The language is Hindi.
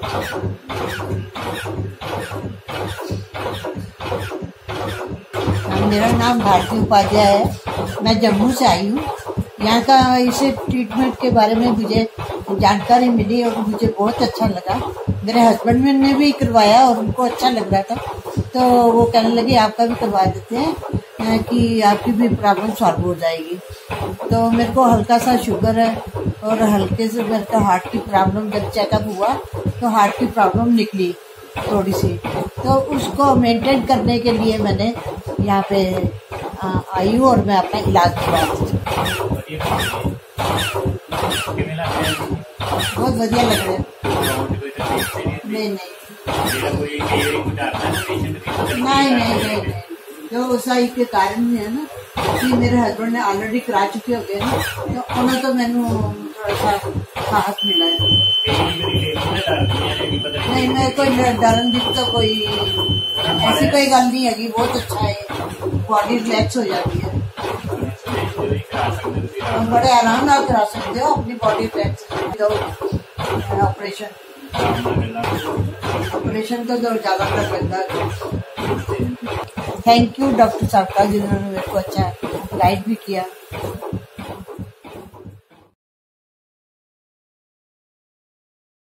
मेरा नाम भारती उपाध्याय है। मैं जम्मू से आई हूँ। यहाँ का इस ट्रीटमेंट के बारे में मुझे जानकारी मिली और मुझे बहुत अच्छा लगा। मेरे हस्बैंड ने भी करवाया और उनको अच्छा लग रहा था, तो वो कहने लगे आपका भी करवा देते हैं कि आपकी भी प्रॉब्लम सॉल्व हो जाएगी। तो मेरे को हल्का सा शुगर है और हल्के से मेरे को हार्ट की प्रॉब्लम, जब चेकअप हुआ तो हार्ट की प्रॉब्लम निकली थोड़ी सी, तो उसको मेंटेन करने के लिए मैंने यहाँ पे आई हूँ और मैं अपना इलाज करवाती हूँ। बहुत बढ़िया लग रहा है। नहीं, जो सही के कारण है ना कि मेरे हस्बैंड ने ऑलरेडी करा चुके होते हैं ना, तो उन्हें तो मैंने थोड़ा सा राहत मिला है। नहीं, मैं कोई डरन दिख तो कोई ऐसी कोई गल नहीं है। बहुत अच्छा है, बॉडी रिलैक्स हो जाती है। बड़े आराम नाल करा सकते हो अपनी बॉडी रिलैक्स। ऑपरेशन तो ज़्यादा कर लगता है। थैंक यू डॉक्टर साहब का, जिन्होंने मेरे को अच्छा गाइड भी किया।